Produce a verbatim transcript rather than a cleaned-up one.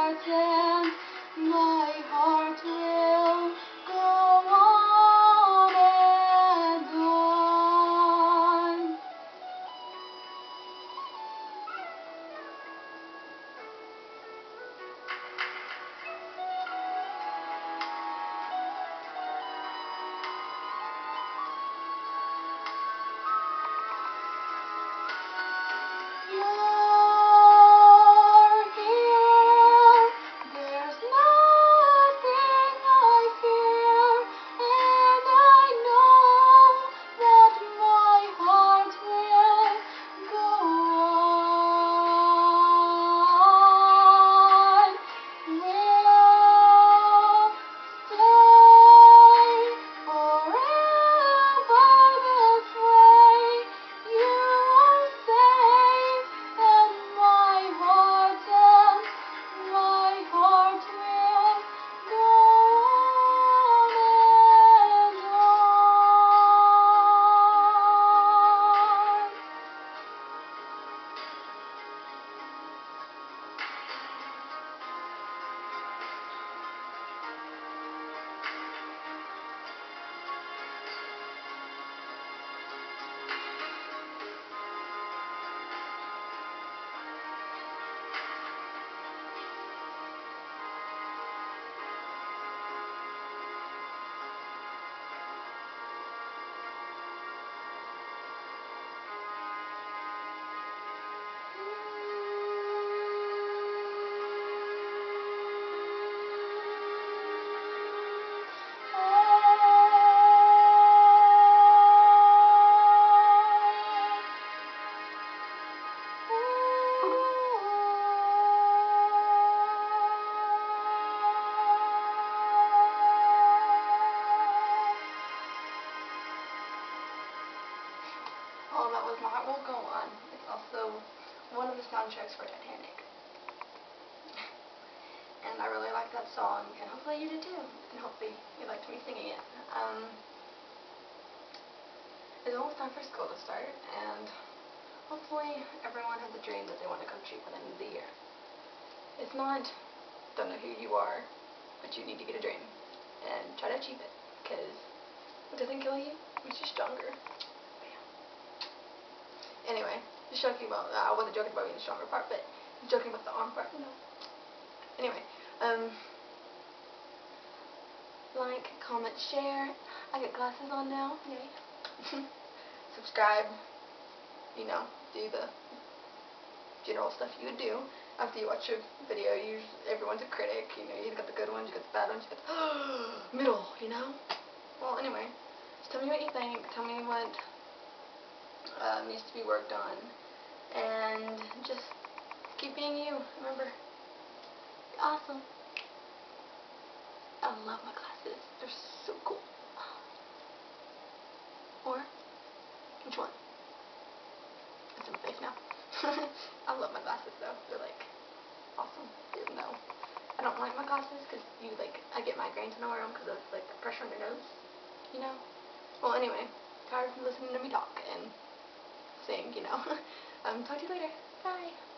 heart, and my heart will go on and on. Well, that was My Heart Will Go On. It's also one of the soundtracks for Titanic. And I really like that song, and hopefully you did too. And hopefully you liked me singing it. Um, it's almost time for school to start, and hopefully everyone has a dream that they want to come true by the end of the year. If not, don't know who you are, but you need to get a dream. And try to achieve it, because it doesn't kill you, it makes you stronger. Anyway, just joking about, uh, I wasn't joking about being the stronger part, but joking about the arm part, you know. Anyway, um, like, comment, share. I got glasses on now, yay. Subscribe, you know, do the general stuff you would do after you watch a video. You, everyone's a critic, you know, you got the good ones, you got the bad ones, you got the middle, you know. Well, anyway, just tell me what you think, tell me what Uh, needs to be worked on, and just keep being you. Remember, be awesome. I love my glasses. They're so cool. Or which one? It's in my face now. I love my glasses though. They're like awesome. Even though I don't like my glasses because you like I get migraines when I wear them because of like the pressure on your nose. You know. Well, anyway, tired from listening to me talk and. Sing, you know. um, talk to you later. Bye.